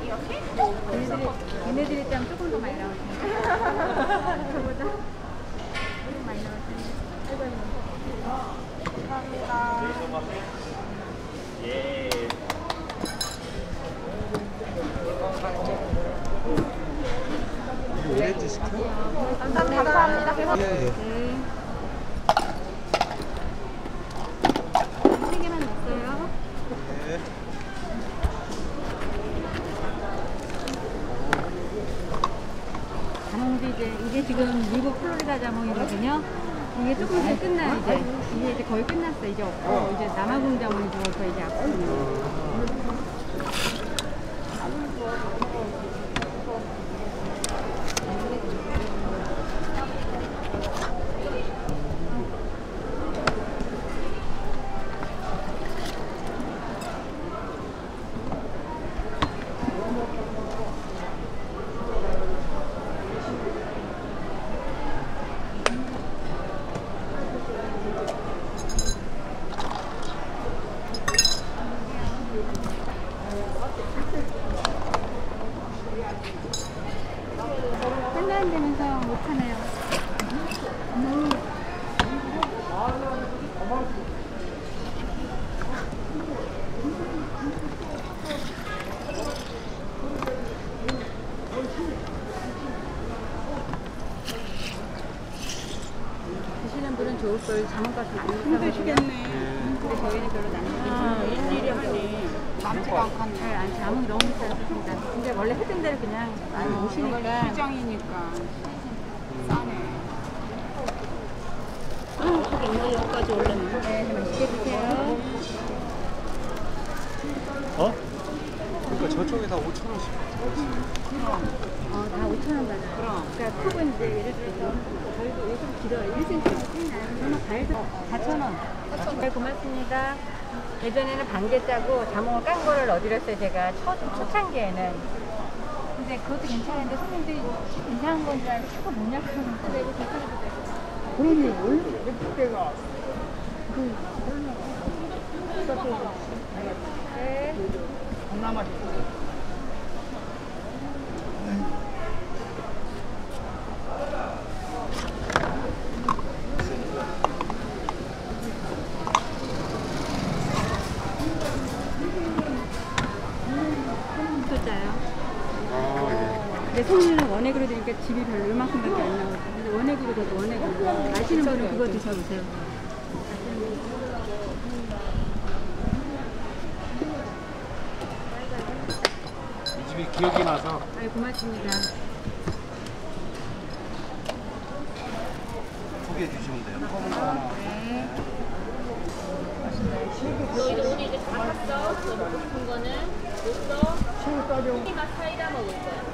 얘네들이 좀 조금 더 많이 나올 텐데. 저보다 조금 많이 나올 텐데. 감사합니다. 예. 오렌지 시켜? 감사합니다. 예. 네. 세 개만 넣었어요. 네. 자몽도 이게 지금 미국 플로리다 자몽이거든요. 이게 조금 있으면 끝나요, 이제. 이게 이제 거의 끝났어. 이제 없고, 이제 남아공 자몽이 들어서 이제 없거든요. 한가한되면서 못하네요. 드시는 분은 좋을 걸 자몽값을 많이 힘드시겠네. 근데 저희는 별로 남는 일일이 하니 남지가 않겠네. 네, 아니 자몽이 너무 비싸졌습니다. 근데 원래 했던 대로 그냥 많이 오시니까. 시장이니까 싸네. 여기까지 올랐네. 네, 맛있게 드세요. 어? 그러니까 저쪽에 다 5,000원씩. 다 5,000원 받아요. 그럼. 그러니까 컵은 이제 예를 들어서 저희도 요즘 길어요. 1cm 하나 가해서 4,000원. 네, 고맙습니다. 예전에는 반개 짜고 자몽을 깐 거를 넣어드렸어요. 제가 초창기에는. 근데 그것도 괜찮은데 손님들이 이상한 건 줄 알고 자꾸 뭐냐 그러는데 이거 괜찮은데. 그러니 원래 그때가 네. 동남아 또 짜요. 아, 예. 근데 생리는 원액으로 되니까 집이 별로 이만큼밖에 안 나오고. 근데 원액으로 도 원액으로. 아시는 분은 그거 드셔보세요. 이 집이 기억이 나서 아유, 고맙습니다. 소개해 주시면 돼요. 네. 너희들 오늘 이제 다 샀어? 너 먹고 싶은 거는 줬어? 고기가 사이다 먹을 거야.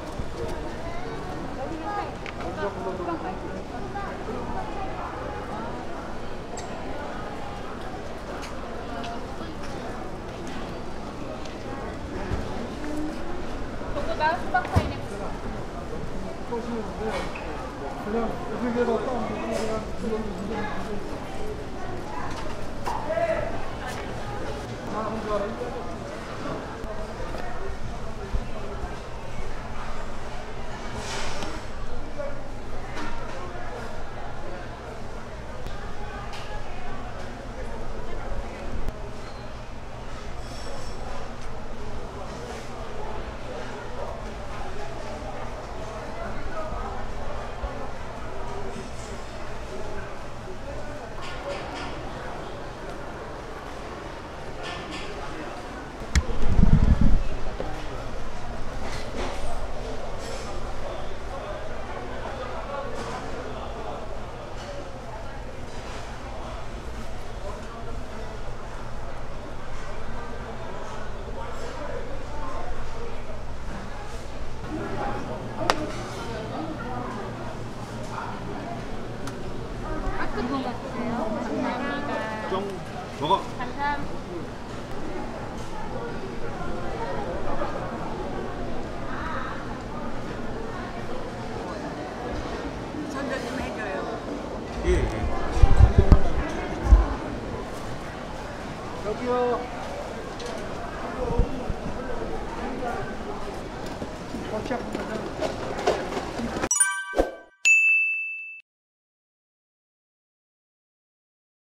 저거다 수박 파인애플. 그냥 여기에다 이건 같으세요? 감사합니다. 좀 먹어. 감사합니다. 전자 좀 해줘요. 예, 예. 여기요. 시작부터